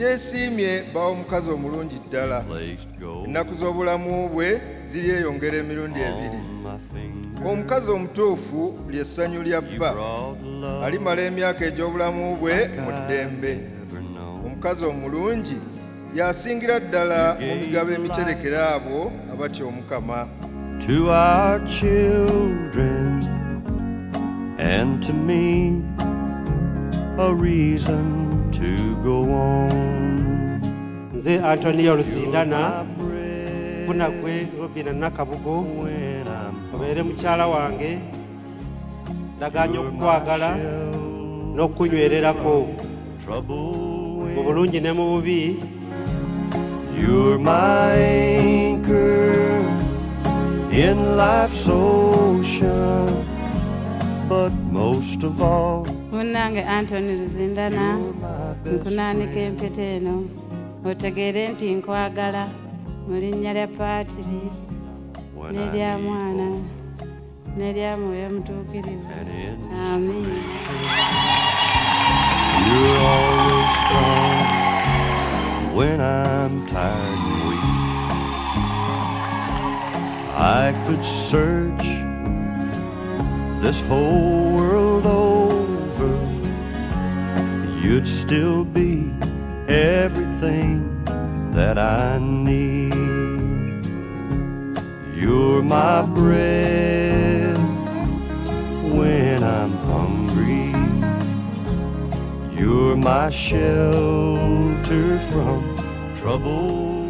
yeesiimye bawa omukazi omulungi ddala. Ennaku z'obulamu bwe ziryeyongera emirundi ebiri. Omukazi omutuufu ly'essanyu lya bba, alimala emyaka egy'obulamu bwe mu ddembe. Omukazi omulungi yasingira ddala mu migabo emiterekera abo abatya Omukama. To our children and to me, a reason to go on. Nze Antonio Lusindana kuna gwe Robina Nakabugo obeere mukyala wange, ndaganya okukwagala n'okunywererako mu bulungi ne mu bubi. You're my anchor in life's ocean, but most of all, Munange Anthony Lusindana nkunaanika empeta eno otegeere nti nkwagala mu linnya lya Paatiri n'erya Mwana n'erya Mwoyo Mutuukirivu. Amiina. you're always strong when I'm tired and weak. I could search this whole world over, you'd still be everything that I need. You're my bread when I'm hungry, you're my shelter from trouble